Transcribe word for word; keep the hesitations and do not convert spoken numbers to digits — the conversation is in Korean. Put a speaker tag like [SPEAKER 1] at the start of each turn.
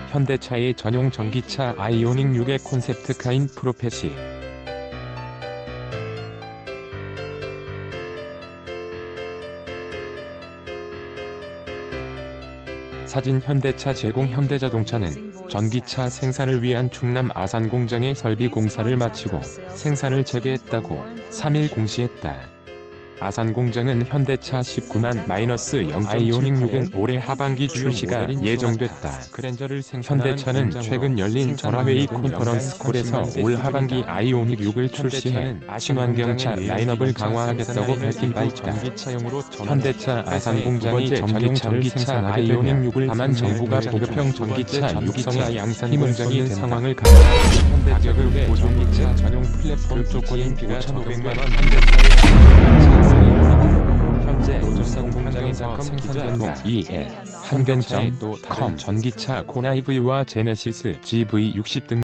[SPEAKER 1] 현대차의 전용 전기차 아이오닉 육의 콘셉트카인 프로펫이 사진 현대차 제공. 현대자동차는 전기차 생산을 위한 충남 아산 공장의 설비 공사를 마치고 생산을 재개했다고 삼 일 공시했다. 아산 공장은 현대차 십구만 영 아이오닉 육은 올해 하반기 출시가 예정됐다. 현대차는 최근 열린 전화회의 컨퍼런스콜에서 올 하반기 아이오닉 육을 출시해 친환경차 라인업을 강화하겠다고 밝힌 바 있다. 현대차 아산 공장이 전용 전기차 아이오닉 육을 다만 정부가 보급형 전기차 육성의 양산 공장이 된 상황을 감안하면 가격을 고전기차 전용 플랫폼 조건인 오천오백만 원 현대차의 현재 울산 공장에서 생산된다. 이에 한경점 컴 전기차 코나이브이와 제네시스 지브이 육십 등